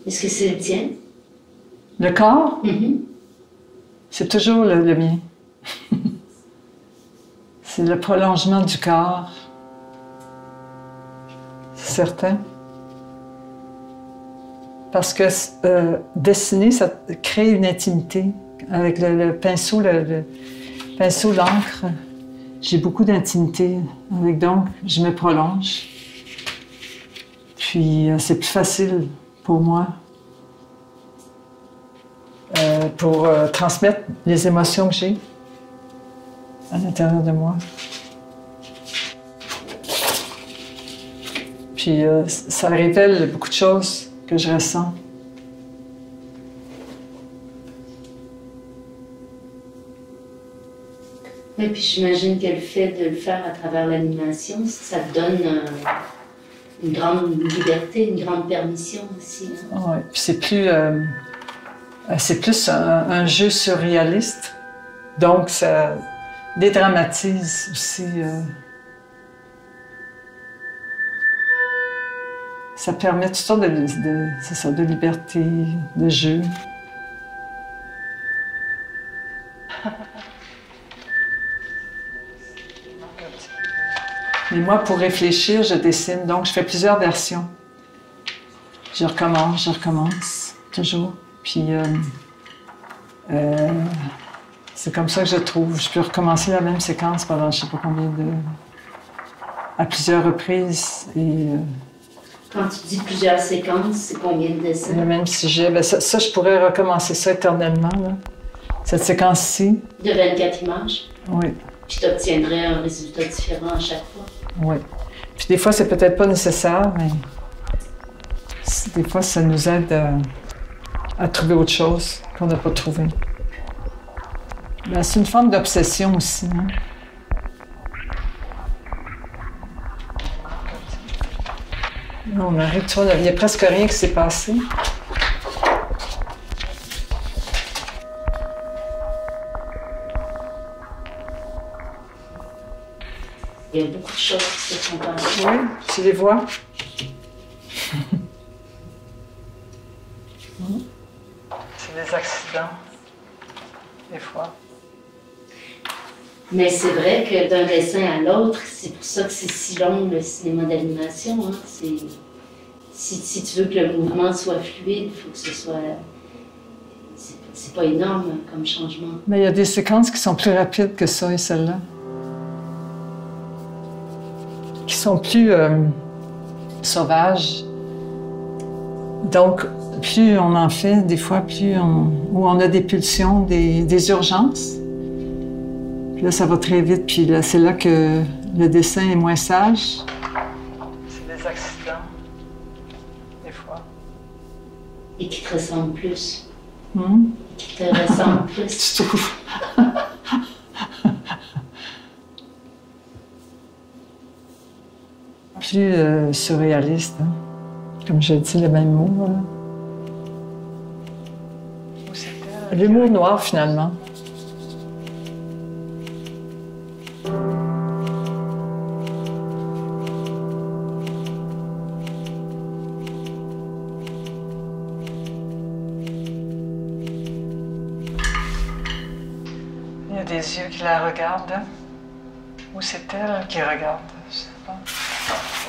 Est-ce que c'est le tien? Le corps, Mm-hmm. c'est toujours le mien. C'est le prolongement du corps. C'est certain. Parce que dessiner, ça crée une intimité. Avec le pinceau, le pinceau, l'encre, j'ai beaucoup d'intimité. Donc, je me prolonge. Puis, c'est plus facile pour moi pour transmettre les émotions que j'ai à l'intérieur de moi. Puis, ça révèle beaucoup de choses que je ressens. Et puis j'imagine que le fait de le faire à travers l'animation, ça te donne une grande liberté, une grande permission aussi. Hein? Oui, puis c'est plus un jeu surréaliste. Donc, ça dédramatise aussi. Ça permet toutes sortes de liberté, de jeu. Mais moi, pour réfléchir, je dessine. Donc, je fais plusieurs versions. Je recommence, toujours. Puis, c'est comme ça que je trouve. Je peux recommencer la même séquence pendant je ne sais pas combien à plusieurs reprises. Et, quand tu dis plusieurs séquences, c'est combien de dessins? Le même sujet. Bien, ça, je pourrais recommencer ça éternellement, là. Cette séquence-ci. De 24 images? Oui. Puis tu obtiendrais un résultat différent à chaque fois? Oui. Puis des fois, c'est peut-être pas nécessaire, mais des fois, ça nous aide à trouver autre chose qu'on n'a pas trouvé. Ben, c'est une forme d'obsession aussi. Hein? Là, on arrive, tu vois, il n'y a presque rien qui s'est passé. Il y a beaucoup de choses qui se sont passées. Oui, tu les vois. C'est des accidents, des fois. Mais c'est vrai que d'un dessin à l'autre, c'est pour ça que c'est si long le cinéma d'animation. Hein? Si tu veux que le mouvement soit fluide, il faut que ce soit... C'est pas énorme comme changement. Mais il y a des séquences qui sont plus rapides que ça et celle-là. Qui sont plus sauvages. Donc, plus on en fait, des fois, plus on a des pulsions, des urgences. Puis là, ça va très vite. Puis là, c'est là que le dessin est moins sage. C'est des accidents, des fois. Et qui te ressemblent plus. Hum? Qui te ressemblent plus. Tu trouves? Plus surréaliste, hein? Comme je dis, le même mot. L'humour noir, finalement. Il y a des yeux qui la regardent. Ou c'est elle qui regarde, je sais pas.